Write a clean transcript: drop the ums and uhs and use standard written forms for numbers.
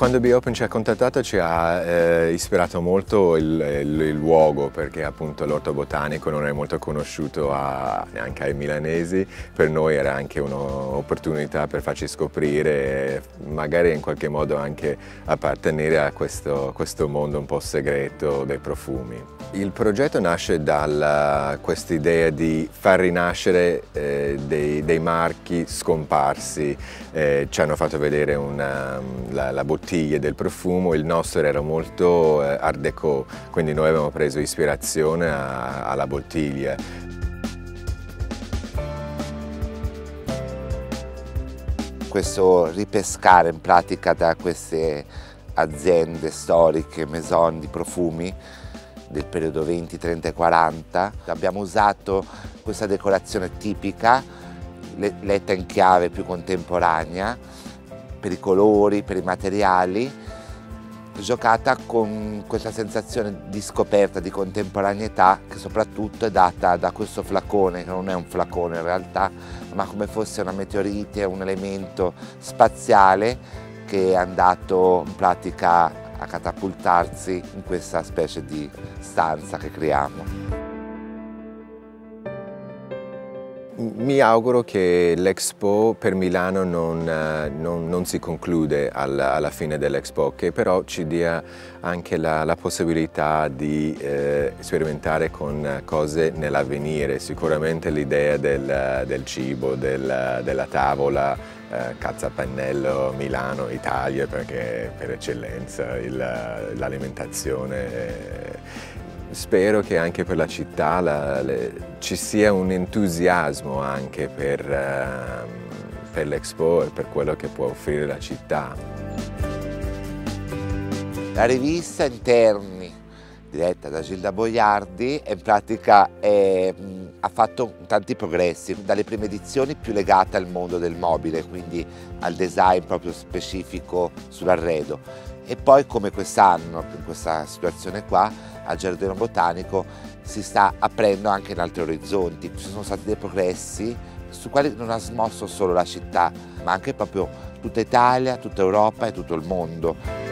Quando Be-Open ci ha contattato ci ha ispirato molto il luogo, perché appunto l'orto botanico non è molto conosciuto neanche ai milanesi. Per noi era anche un'opportunità per farci scoprire e magari in qualche modo anche appartenere a questo mondo un po' segreto dei profumi. Il progetto nasce da questa idea di far rinascere dei marchi scomparsi. Ci hanno fatto vedere la bottiglia del profumo, il nostro era molto art déco, quindi noi abbiamo preso ispirazione alla bottiglia. Questo ripescare in pratica da queste aziende storiche, maison di profumi del periodo 20, 30 e 40, abbiamo usato questa decorazione tipica, letta in chiave più contemporanea, per i colori, per i materiali, giocata con questa sensazione di scoperta, di contemporaneità, che soprattutto è data da questo flacone, che non è un flacone in realtà, ma come fosse una meteorite, un elemento spaziale che è andato in pratica a catapultarsi in questa specie di stanza che creiamo. Mi auguro che l'Expo per Milano non si conclude alla fine dell'Expo, che però ci dia anche la possibilità di sperimentare con cose nell'avvenire. Sicuramente l'idea del cibo, della tavola, Cazza a Pannello, Milano, Italia, perché per eccellenza l'alimentazione. Spero che anche per la città ci sia un entusiasmo anche per l'Expo e per quello che può offrire la città. La rivista Interni, diretta da Gilda Boiardi, in pratica ha fatto tanti progressi, dalle prime edizioni più legate al mondo del mobile, quindi al design proprio specifico sull'arredo, e poi come quest'anno, in questa situazione qua, al Giardino Botanico si sta aprendo anche in altri orizzonti. Ci sono stati dei progressi su quali non ha smosso solo la città, ma anche proprio tutta Italia, tutta Europa e tutto il mondo.